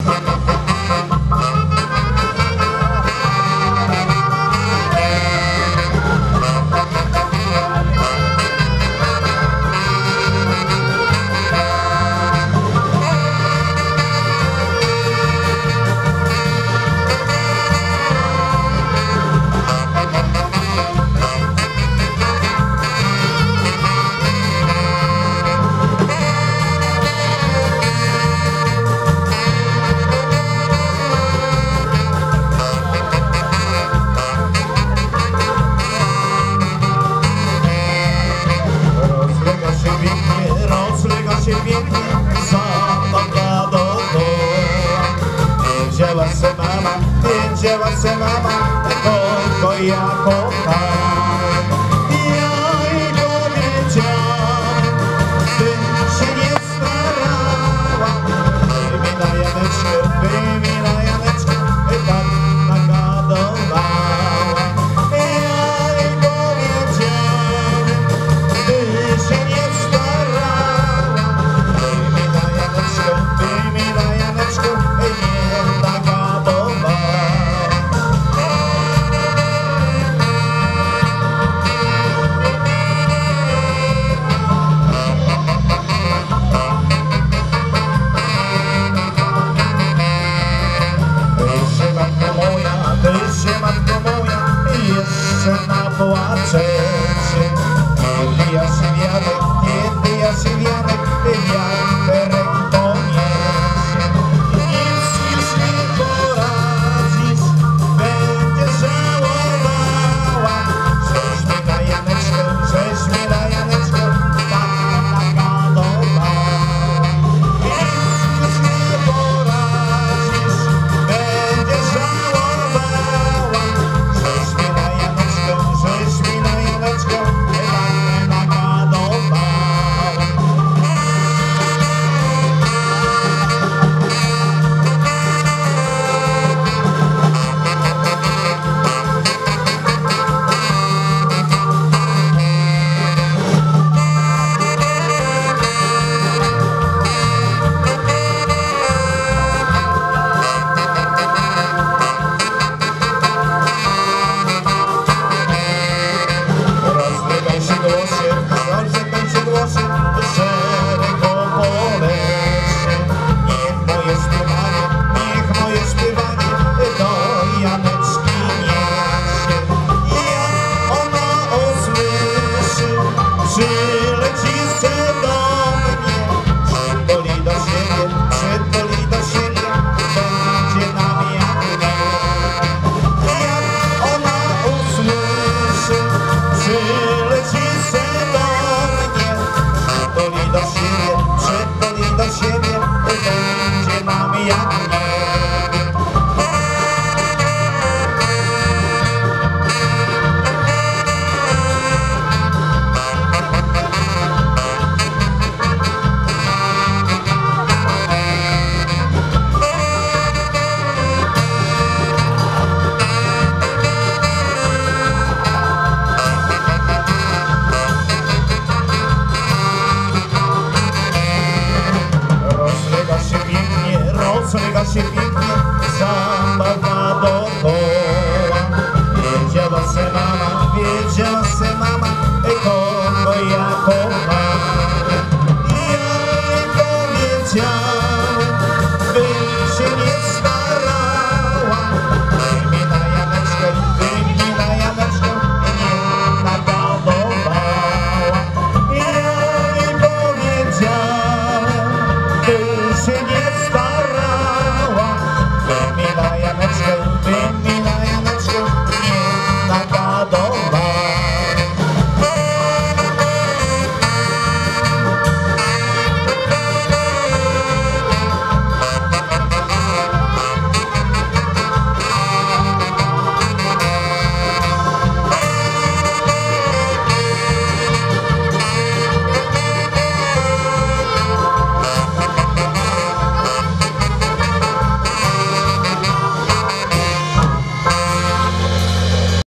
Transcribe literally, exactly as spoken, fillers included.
Wiedziała se mama, kogo ja kocham. Ja jej powiedziałam, by się nie starała. By mi na Janeczkę, by mi na Janeczkę tak nagadowała. Ja jej powiedziałam, by się nie starała. By mi na Janeczkę, by mi na Janeczkę nie nagadowała. Płaczecie, kiedy ja się wianek, kiedy ja się wianek, wiaterek poniesie. Nic już nie poradzisz, będziesz żałowała. Żeś mi na Janeczkę, żeś mi na Janeczkę tak nagadowała. Nic już nie poradzisz, będziesz żałowała. Żeś mi na Janeczkę, żeś mi na Janeczkę tak nagadowała. Rozlegaj się głosie, rozlegaj się głosie, szeroko po lesie. Niech moje śpiewanie, niech moje śpiewanie do Janeczki niesie. Jak ona usłyszy, przyleci se do mnie, przytuli do siebie, przytuli do siebie, będzie nam jak my. Jak ona usłyszy, przyleci se do mnie, przytuli do siebie, przytuli do siebie, będzie nam jak my. Rozlega się pięknie, rozlega się pięknie.